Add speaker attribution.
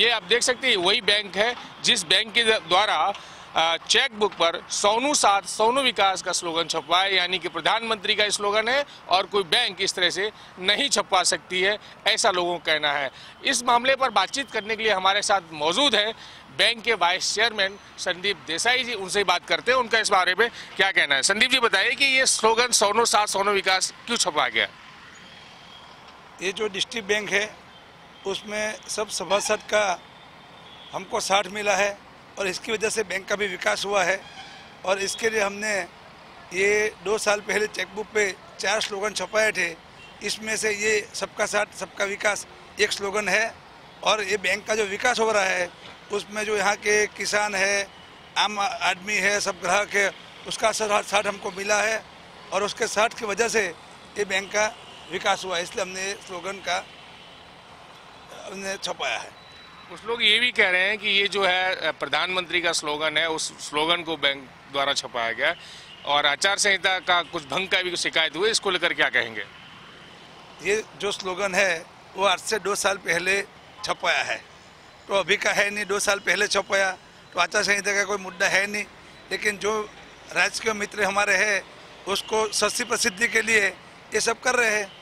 Speaker 1: ये आप देख सकते हैं वही बैंक है जिस बैंक के द्वारा चेक बुक पर सोनू साथ सोनू विकास का स्लोगन छपवा है, यानी कि प्रधानमंत्री का स्लोगन है और कोई बैंक इस तरह से नहीं छपवा सकती है, ऐसा लोगों का कहना है। इस मामले पर बातचीत करने के लिए हमारे साथ मौजूद है बैंक के वाइस चेयरमैन संदीप देसाई जी, उनसे बात करते हैं उनका इस बारे में क्या कहना है। संदीप जी बताइए कि ये स्लोगन सोनू साथ सोनू विकास क्यों छपवा गया?
Speaker 2: ये जो डिस्ट्रिक्ट बैंक है उसमें सब सभासद का हमको 60 मिला है और इसकी वजह से बैंक का भी विकास हुआ है। और इसके लिए हमने ये 2 साल पहले चेकबुक पे 4 स्लोगन छपाए थे। इसमें से ये सबका साथ सबका विकास एक स्लोगन है। और ये बैंक का जो विकास हो रहा है उसमें जो यहाँ के किसान है, आम आदमी है, सब ग्राहक है, उसका साथ हमको मिला है और उसके साथ की वजह से ये बैंक का विकास हुआ है। इसलिए हमने स्लोगन का हमने छपाया है।
Speaker 1: कुछ लोग ये भी कह रहे हैं कि ये जो है प्रधानमंत्री का स्लोगन है, उस स्लोगन को बैंक द्वारा छपाया गया और आचार संहिता का कुछ भंग का भी शिकायत हुई, इसको लेकर क्या कहेंगे?
Speaker 2: ये जो स्लोगन है वो आज से 2 साल पहले छपाया है, तो अभी का है नहीं। 2 साल पहले छपाया तो आचार संहिता का कोई मुद्दा है नहीं। लेकिन जो राजकीय मित्र हमारे हैं उसको सस्ती प्रसिद्धि के लिए ये सब कर रहे हैं।